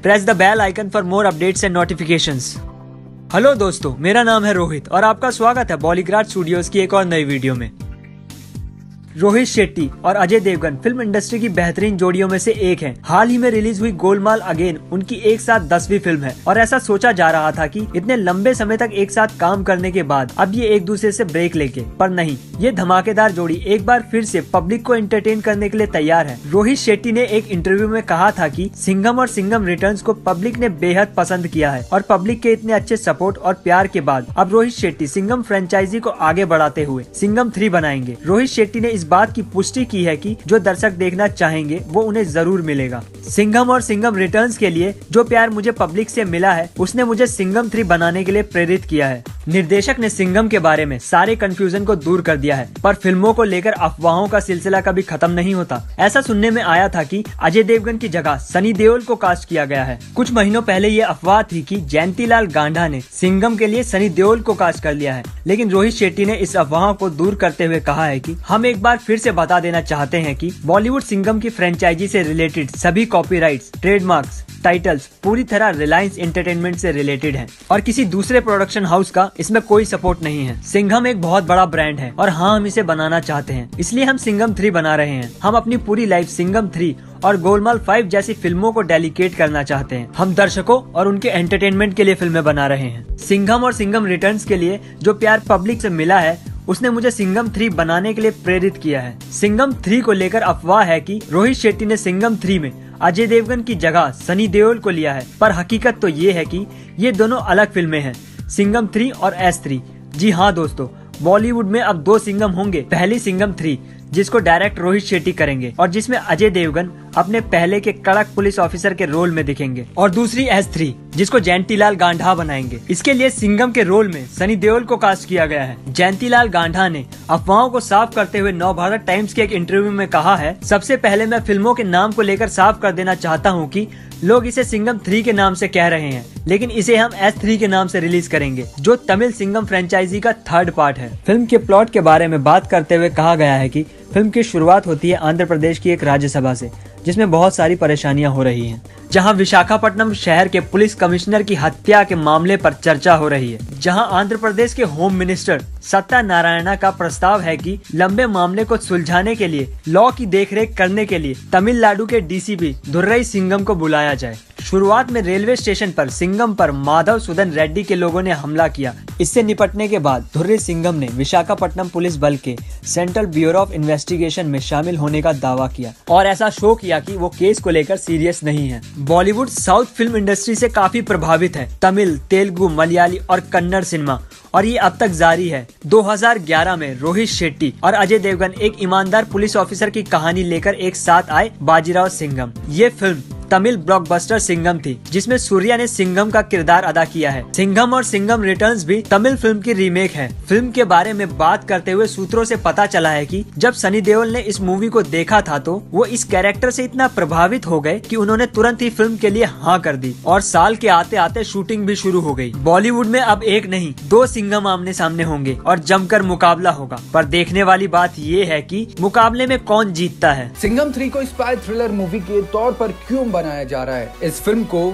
Press the bell icon for more updates and notifications. Hello दोस्तों, मेरा नाम है रोहित और आपका स्वागत है बॉलीग्राड स्टूडियोज की एक और नई वीडियो में। रोहित शेट्टी और अजय देवगन फिल्म इंडस्ट्री की बेहतरीन जोड़ियों में से एक हैं। हाल ही में रिलीज हुई गोलमाल अगेन उनकी एक साथ 10वीं फिल्म है और ऐसा सोचा जा रहा था कि इतने लंबे समय तक एक साथ काम करने के बाद अब ये एक दूसरे से ब्रेक लेंगे, पर नहीं, ये धमाकेदार जोड़ी एक बार फिर से पब्लिक को एंटरटेन करने के लिए तैयार है। रोहित शेट्टी ने एक इंटरव्यू में कहा था कि सिंघम और सिंघम रिटर्न्स को पब्लिक ने बेहद पसंद किया है और पब्लिक के इतने अच्छे सपोर्ट और प्यार के बाद अब रोहित शेट्टी सिंघम फ्रेंचाइजी को आगे बढ़ाते हुए सिंघम 3 बनाएंगे। रोहित शेट्टी ने इस बात की पुष्टि की है कि जो दर्शक देखना चाहेंगे वो उन्हें जरूर मिलेगा। सिंघम और सिंघम रिटर्न्स के लिए जो प्यार मुझे पब्लिक से मिला है उसने मुझे सिंघम 3 बनाने के लिए प्रेरित किया है। निर्देशक ने सिंघम के बारे में सारे कंफ्यूजन को दूर कर दिया है, पर फिल्मों को लेकर अफवाहों का सिलसिला कभी खत्म नहीं होता। ऐसा सुनने में आया था कि अजय देवगन की जगह सनी देओल को कास्ट किया गया है। कुछ महीनों पहले ये अफवाह थी कि जयंतीलाल गांधा ने सिंघम के लिए सनी देओल को कास्ट कर लिया है, लेकिन रोहित शेट्टी ने इस अफवाह को दूर करते हुए कहा है कि हम एक बार फिर से बता देना चाहते हैं कि बॉलीवुड सिंघम की फ्रेंचाइजी से रिलेटेड सभी कॉपीराइट्स, ट्रेडमार्क्स, टाइटल्स पूरी तरह रिलायंस एंटरटेनमेंट से रिलेटेड है और किसी दूसरे प्रोडक्शन हाउस का इसमें कोई सपोर्ट नहीं है। सिंघम एक बहुत बड़ा ब्रांड है और हाँ, हम इसे बनाना चाहते हैं, इसलिए हम सिंघम 3 बना रहे हैं। हम अपनी पूरी लाइफ सिंघम 3 और गोलमाल 5 जैसी फिल्मों को डेडिकेट करना चाहते हैं। हम दर्शकों और उनके एंटरटेनमेंट के लिए फिल्में बना रहे हैं। सिंघम और सिंघम रिटर्न्स के लिए जो प्यार पब्लिक से मिला है उसने मुझे सिंघम 3 बनाने के लिए प्रेरित किया है। सिंघम 3 को लेकर अफवाह है कि रोहित शेट्टी ने सिंघम 3 में अजय देवगन की जगह सनी देओल को लिया है, पर हकीकत तो ये है कि ये दोनों अलग फिल्में हैं, सिंघम 3 और S3। जी हाँ दोस्तों, बॉलीवुड में अब 2 सिंघम होंगे। पहली सिंघम 3 जिसको डायरेक्ट रोहित शेट्टी करेंगे और जिसमें अजय देवगन अपने पहले के कड़क पुलिस ऑफिसर के रोल में दिखेंगे, और दूसरी S3 जिसको जयंतीलाल गांधा बनाएंगे। इसके लिए सिंघम के रोल में सनी देओल को कास्ट किया गया है। जयंतीलाल गांधा ने अफवाहों को साफ करते हुए नवभारत टाइम्स के एक इंटरव्यू में कहा है, सबसे पहले मैं फिल्मों के नाम को लेकर साफ कर देना चाहता हूँ कि लोग इसे सिंघम 3 के नाम से कह रहे हैं, लेकिन इसे हम S3 के नाम से रिलीज करेंगे, जो तमिल सिंघम फ्रेंचाइजी का 3rd पार्ट है। फिल्म के प्लॉट के बारे में बात करते हुए कहा गया है कि फिल्म की शुरुआत होती है आंध्र प्रदेश की एक राज्यसभा से, जिसमें बहुत सारी परेशानियां हो रही हैं, जहां विशाखापट्टनम शहर के पुलिस कमिश्नर की हत्या के मामले पर चर्चा हो रही है, जहां आंध्र प्रदेश के होम मिनिस्टर सत्यानारायणा का प्रस्ताव है कि लंबे मामले को सुलझाने के लिए लॉ की देखरेख करने के लिए तमिलनाडु के डीसीपी दुर्रई सिंघम को बुलाया जाए। शुरुआत में रेलवे स्टेशन पर सिंघम पर माधव सुदन रेड्डी के लोगों ने हमला किया। इससे निपटने के बाद दुर्रई सिंघम ने विशाखापट्टनम पुलिस बल के सेंट्रल ब्यूरो ऑफ इन्वेस्टिगेशन में शामिल होने का दावा किया और ऐसा शो किया कि वो केस को लेकर सीरियस नहीं है। बॉलीवुड साउथ फिल्म इंडस्ट्री से काफी प्रभावित है। तमिल, तेलुगु, मलयाली और कन्नड़ सिनेमा, और ये अब तक जारी है। 2011 में रोहित शेट्टी और अजय देवगन एक ईमानदार पुलिस ऑफिसर की कहानी लेकर एक साथ आए, बाजीराव सिंघम। ये फिल्म तमिल ब्लॉकबस्टर सिंघम थी, जिसमें सूर्या ने सिंघम का किरदार अदा किया है। सिंघम और सिंघम रिटर्न्स भी तमिल फिल्म की रीमेक है। फिल्म के बारे में बात करते हुए सूत्रों से पता चला है कि जब सनी देओल ने इस मूवी को देखा था तो वो इस कैरेक्टर से इतना प्रभावित हो गए कि उन्होंने तुरंत ही फिल्म के लिए हाँ कर दी और साल के आते आते शूटिंग भी शुरू हो गई। बॉलीवुड में अब एक नहीं 2 सिंघम आमने सामने होंगे और जमकर मुकाबला होगा, पर देखने वाली बात ये है कि मुकाबले में कौन जीतता है। सिंघम 3 को स्पाई थ्रिलर मूवी के तौर पर क्यों बनाया जा रहा है? इस फिल्म को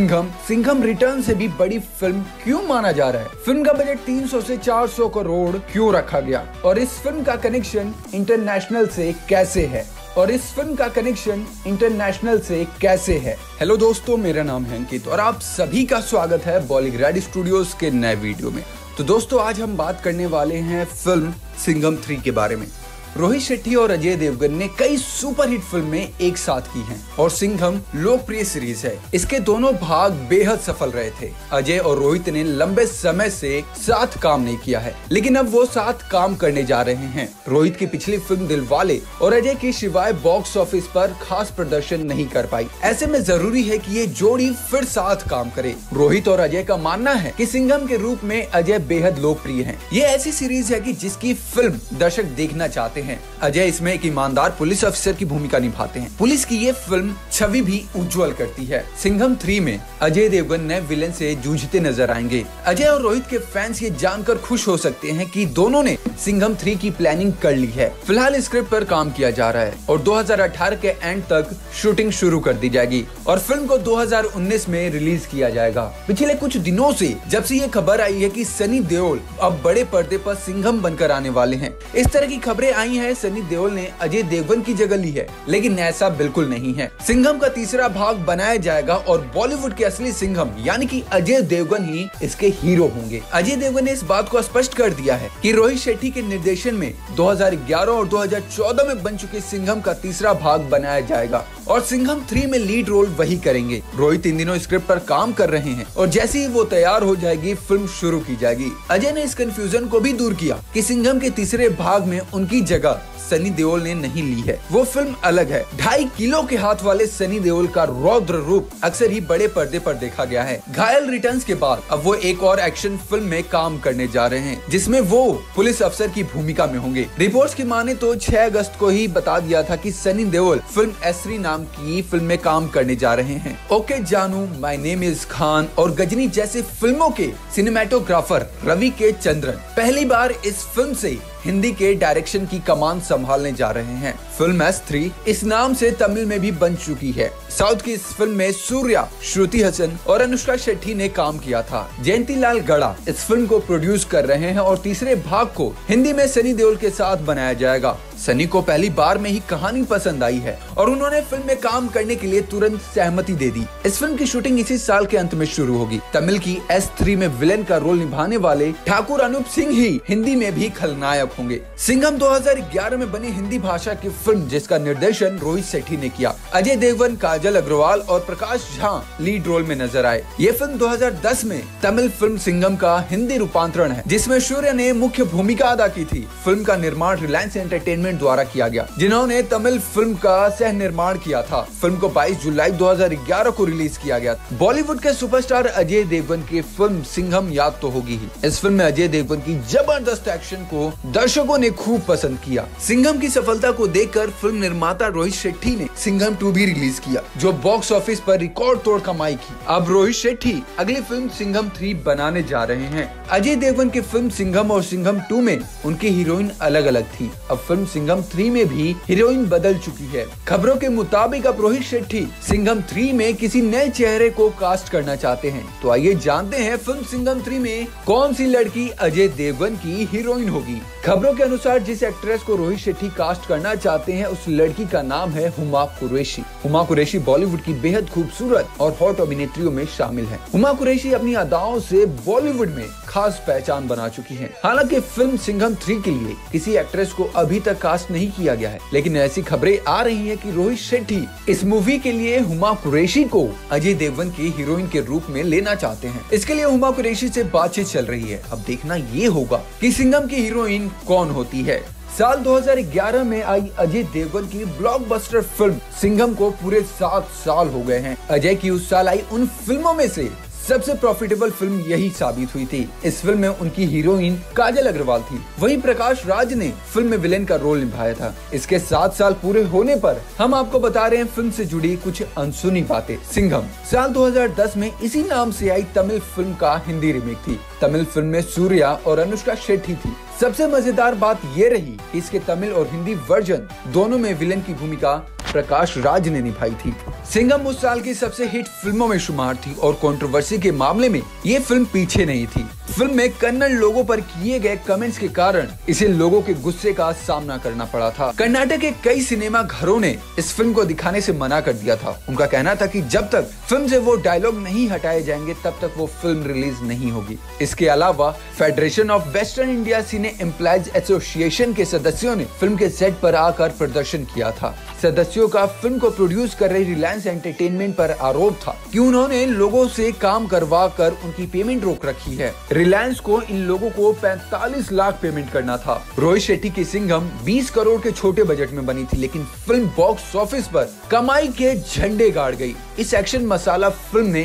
सिंघम रिटर्न से भी बड़ी फिल्म क्यों माना जा रहा है? फिल्म का बजट 300 से 400 करोड़ क्यों रखा गया? और इस फिल्म का कनेक्शन इंटरनेशनल से कैसे है? हेलो दोस्तों, मेरा नाम है अंकित और आप सभी का स्वागत है बॉलीग्राड स्टूडियोज के नए वीडियो में। तो दोस्तों, आज हम बात करने वाले हैं फिल्म सिंघम 3 के बारे में। रोहित शेट्टी और अजय देवगन ने कई सुपरहिट फिल्में एक साथ की हैं और सिंघम लोकप्रिय सीरीज है। इसके दोनों भाग बेहद सफल रहे थे। अजय और रोहित ने लंबे समय से साथ काम नहीं किया है, लेकिन अब वो साथ काम करने जा रहे हैं। रोहित की पिछली फिल्म दिलवाले और अजय की शिवाय बॉक्स ऑफिस पर खास प्रदर्शन नहीं कर पाई। ऐसे में जरूरी है कि ये जोड़ी फिर साथ काम करे। रोहित और अजय का मानना है कि सिंघम के रूप में अजय बेहद लोकप्रिय है। ये ऐसी सीरीज है कि जिसकी फिल्म दर्शक देखना चाहते हैं। अजय इसमें एक ईमानदार पुलिस अफसर की भूमिका निभाते हैं। पुलिस की ये फिल्म छवि भी उज्जवल करती है। सिंघम 3 में अजय देवगन नए विलेन से जूझते नजर आएंगे। अजय और रोहित के फैंस ये जानकर खुश हो सकते हैं कि दोनों ने सिंघम 3 की प्लानिंग कर ली है। फिलहाल स्क्रिप्ट पर काम किया जा रहा है और 2018 के एंड तक शूटिंग शुरू कर दी जाएगी और फिल्म को 2019 में रिलीज किया जाएगा। पिछले कुछ दिनों से जब से ये खबर आई है कि सनी देओल अब बड़े पर्दे पर सिंघम बनकर आने वाले हैं, इस तरह की खबरें आई हैं सनी देओल ने अजय देवगन की जगह ली है, लेकिन ऐसा बिल्कुल नहीं है। सिंघम का तीसरा भाग बनाया जाएगा और बॉलीवुड के असली सिंघम यानी कि अजय देवगन ही इसके हीरो होंगे। अजय देवगन ने इस बात को स्पष्ट कर दिया है कि रोहित शेट्टी के निर्देशन में 2011 और 2014 में बन चुके सिंघम का तीसरा भाग बनाया जाएगा और सिंघम 3 में लीड रोल वही करेंगे। रोहित इन दिनों स्क्रिप्ट पर काम कर रहे हैं और जैसे ही वो तैयार हो जाएगी फिल्म शुरू की जाएगी। अजय ने इस कंफ्यूजन को भी दूर किया कि सिंघम के तीसरे भाग में उनकी जगह सनी देओल ने नहीं ली है, वो फिल्म अलग है। 2.5 किलो के हाथ वाले सनी देओल का रौद्र रूप अक्सर ही बड़े पर्दे पर देखा गया है। घायल रिटर्न्स के बाद अब वो एक और एक्शन फिल्म में काम करने जा रहे हैं जिसमें वो पुलिस अफसर की भूमिका में होंगे। रिपोर्ट्स की माने तो 6 अगस्त को ही बता दिया था कि सनी देओल फिल्म एसरी नाम की फिल्म में काम करने जा रहे हैं। ओके जानू, माय नेम इज खान और गजनी जैसे फिल्मों के सिनेमेटोग्राफर रवि के चंद्रन पहली बार इस फिल्म से हिंदी के डायरेक्शन की कमान संभालने जा रहे हैं। फिल्म S3 इस नाम से तमिल में भी बन चुकी है। साउथ की इस फिल्म में सूर्या, श्रुति हसन और अनुष्का शेट्टी ने काम किया था। जयंती लाल गड़ा इस फिल्म को प्रोड्यूस कर रहे हैं और तीसरे भाग को हिंदी में सनी देओल के साथ बनाया जाएगा। सनी को पहली बार में ही कहानी पसंद आई है और उन्होंने फिल्म में काम करने के लिए तुरंत सहमति दे दी। इस फिल्म की शूटिंग इसी साल के अंत में शुरू होगी। तमिल की S3 में विलेन का रोल निभाने वाले ठाकुर अनूप सिंह ही हिंदी में भी खलनायक होंगे। सिंघम 2011 में बनी हिंदी भाषा की फिल्म जिसका निर्देशन रोहित शेट्टी ने किया। अजय देवगन, काजल अग्रवाल और प्रकाश झा लीड रोल में नजर आए। ये फिल्म 2010 में तमिल फिल्म सिंघम का हिंदी रूपांतरण है जिसमें सूर्य ने मुख्य भूमिका अदा की थी। फिल्म का निर्माण रिलायंस एंटरटेनमेंट द्वारा किया गया जिन्होंने तमिल फिल्म का सह निर्माण किया था। फिल्म को 22 जुलाई 2011 को रिलीज किया गया। बॉलीवुड के सुपरस्टार अजय देवगन की फिल्म सिंघम याद तो होगी ही। इस फिल्म में अजय देवगन की जबरदस्त एक्शन को दर्शकों ने खूब पसंद किया। सिंघम की सफलता को देखकर फिल्म निर्माता रोहित शेट्टी ने सिंघम 2 भी रिलीज किया जो बॉक्स ऑफिस पर रिकॉर्ड तोड़ कमाई की। अब रोहित शेट्टी अगली फिल्म सिंघम 3 बनाने जा रहे हैं। अजय देवगन की फिल्म सिंघम और सिंघम 2 में उनकी हीरोइन अलग अलग थी। अब फिल्म सिंघम 3 में भी हीरोइन बदल चुकी है। खबरों के मुताबिक अब रोहित शेट्टी सिंघम 3 में किसी नए चेहरे को कास्ट करना चाहते हैं। तो आइए जानते हैं फिल्म सिंघम 3 में कौन सी लड़की अजय देवगन की हीरोइन होगी। खबरों के अनुसार जिस एक्ट्रेस को रोहित शेट्टी कास्ट करना चाहते हैं उस लड़की का नाम है हुमा कुरैशी। हुमा कुरैशी बॉलीवुड की बेहद खूबसूरत और हॉट अभिनेत्रियों में शामिल है। हुमा कुरैशी अपनी अदाओं से बॉलीवुड में खास पहचान बना चुकी हैं। हालांकि फिल्म सिंघम 3 के लिए किसी एक्ट्रेस को अभी तक कास्ट नहीं किया गया है, लेकिन ऐसी खबरें आ रही हैं कि रोहित शेट्टी इस मूवी के लिए हुमा कुरैशी को अजय देवगन की हीरोइन के रूप में लेना चाहते हैं। इसके लिए हुमा कुरैशी से बातचीत चल रही है। अब देखना ये होगा कि सिंघम की हीरोइन कौन होती है। साल 2011 में आई अजय देवगन की ब्लॉकबस्टर फिल्म सिंघम को पूरे 7 साल हो गए हैं। अजय की उस साल आई उन फिल्मों में से सबसे प्रॉफिटेबल फिल्म यही साबित हुई थी। इस फिल्म में उनकी हीरोइन काजल अग्रवाल थी। वहीं प्रकाश राज ने फिल्म में विलेन का रोल निभाया था। इसके 7 साल पूरे होने पर हम आपको बता रहे हैं फिल्म से जुड़ी कुछ अनसुनी बातें। सिंघम साल 2010 में इसी नाम से आई तमिल फिल्म का हिंदी रीमेक थी। तमिल फिल्म में सूर्या और अनुष्का शेट्टी थी। सबसे मजेदार बात ये रही कि इसके तमिल और हिंदी वर्जन दोनों में विलेन की भूमिका प्रकाश राज ने निभाई थी। सिंघम उस साल की सबसे हिट फिल्मों में शुमार थी और कंट्रोवर्सी के मामले में ये फिल्म पीछे नहीं थी। फिल्म में कन्नड़ लोगों पर किए गए कमेंट्स के कारण इसे लोगों के गुस्से का सामना करना पड़ा था। कर्नाटक के कई सिनेमा घरों ने इस फिल्म को दिखाने से मना कर दिया था। उनका कहना था कि जब तक फिल्म से वो डायलॉग नहीं हटाए जाएंगे तब तक वो फिल्म रिलीज नहीं होगी। इसके अलावा federation of western India cine employees association के सदस्यों ने फिल्म के सेट पर आकर प्रदर्शन किया था। सदस्यों का फिल्म को प्रोड्यूस कर रही रिलायंस एंटरटेनमेंट पर आरोप था कि उन्होंने लोगों से काम करवा कर उनकी पेमेंट रोक रखी है। रिलायंस को इन लोगों को 45 लाख पेमेंट करना था। रोहित शेट्टी की सिंघम 20 करोड़ के छोटे बजट में बनी थी, लेकिन फिल्म बॉक्स ऑफिस पर कमाई के झंडे गाड़ गई। इस एक्शन मसाला फिल्म ने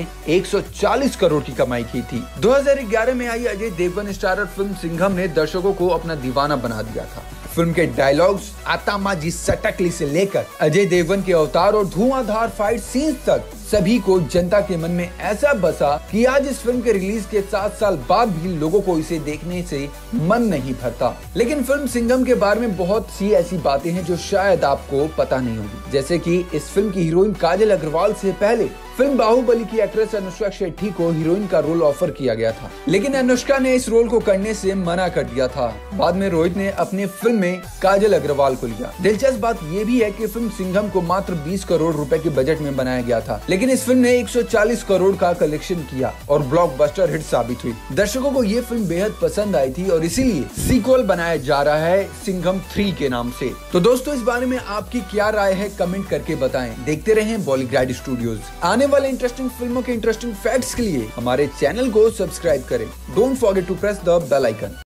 140 करोड़ की कमाई की थी। 2011 में आई अजय देवगन स्टारर फिल्म सिंघम ने दर्शकों को अपना दीवाना बना दिया था। फिल्म के डायलॉग्स, आतामाजी सटकली से लेकर अजय देवगन के अवतार और धुआंधार फाइट सीन्स तक सभी को जनता के मन में ऐसा बसा कि आज इस फिल्म के रिलीज के 7 साल बाद भी लोगों को इसे देखने से मन नहीं भरता। लेकिन फिल्म सिंघम के बारे में बहुत सी ऐसी बातें हैं जो शायद आपको पता नहीं होगी, जैसे कि इस फिल्म की हीरोइन काजल अग्रवाल से पहले फिल्म बाहुबली की एक्ट्रेस अनुष्का शेट्टी को हीरोइन का रोल ऑफर किया गया था, लेकिन अनुष्का ने इस रोल को करने से मना कर दिया था। बाद में रोहित ने अपनी फिल्म में काजल अग्रवाल को लिया। दिलचस्प बात यह भी है कि फिल्म सिंघम को मात्र 20 करोड़ रुपए के बजट में बनाया गया था, लेकिन इस फिल्म ने 140 करोड़ का कलेक्शन किया और ब्लॉकबस्टर हिट साबित हुई। दर्शकों को ये फिल्म बेहद पसंद आई थी और इसीलिए सीक्वल बनाया जा रहा है सिंघम 3 के नाम से। तो दोस्तों, इस बारे में आपकी क्या राय है कमेंट करके बताएं। देखते रहें बॉलीग्राड स्टूडियोज। आने वाले इंटरेस्टिंग फिल्मों के इंटरेस्टिंग फैक्ट्स के लिए हमारे चैनल को सब्सक्राइब करें। Don't forget to press the bell icon.